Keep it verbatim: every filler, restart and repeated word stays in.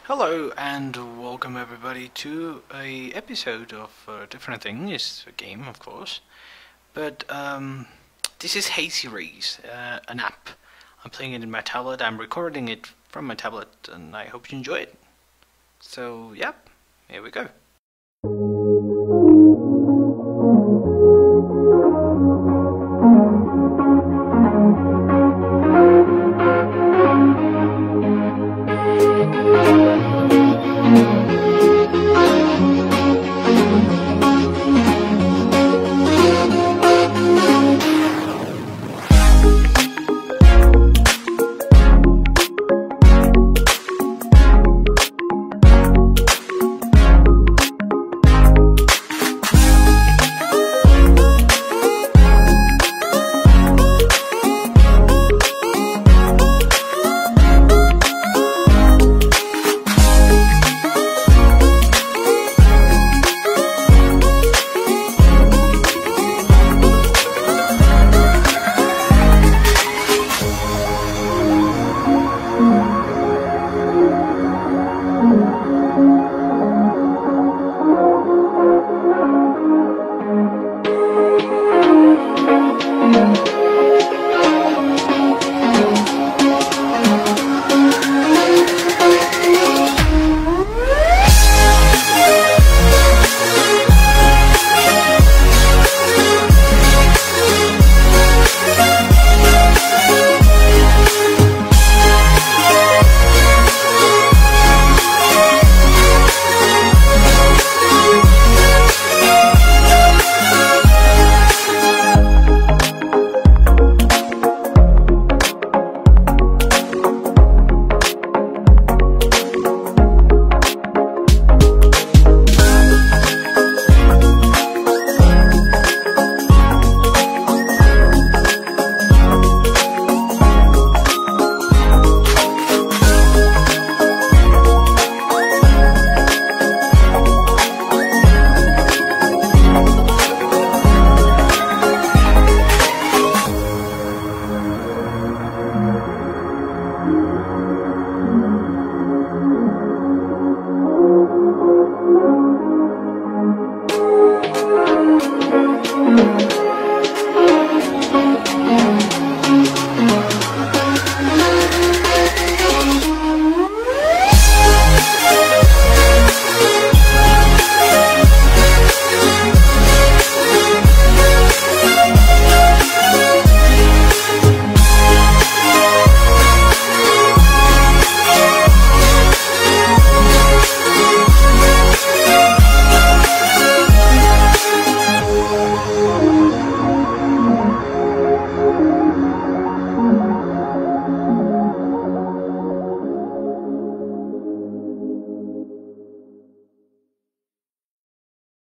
Hello and welcome everybody to a episode of uh, Different Thing. It's a game, of course, but um, this is Hazy Race, uh, an app. I'm playing it in my tablet. I'm recording it from my tablet, and I hope you enjoy it. So, yep, here we go.